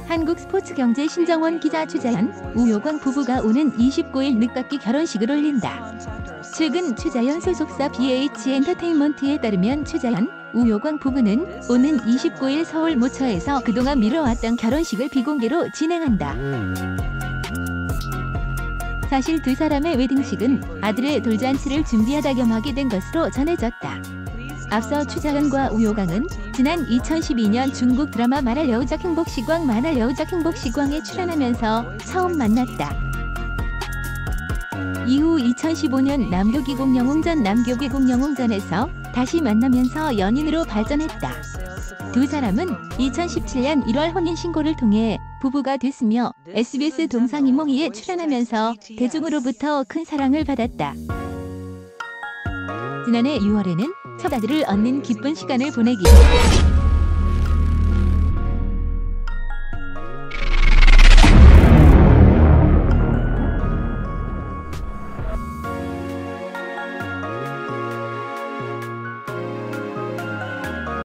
한국스포츠경제 신정원 기자 추자연, 우효광 부부가 오는 29일 늦깎이 결혼식을 올린다. 최근 추자연 소속사 BH엔터테인먼트에 따르면 추자연, 우효광 부부는 오는 29일 서울 모처에서 그동안 미뤄왔던 결혼식을 비공개로 진행한다. 사실 두 사람의 웨딩식은 아들의 돌잔치를 준비하다 겸하게 된 것으로 전해졌다. 앞서 추자연과 우효광은 지난 2012년 중국 드라마 만할 여우작 행복시광 만할 여우작 행복시광에 출연하면서 처음 만났다. 이후 2015년 남교기공영웅전 남교기공영웅전에서 다시 만나면서 연인으로 발전했다. 두 사람은 2017년 1월 혼인신고를 통해 부부가 됐으며 SBS 동상이몽이에 출연하면서 대중으로부터 큰 사랑을 받았다. 지난해 6월에는 첫 아들을 얻는 기쁜 시간을 보내기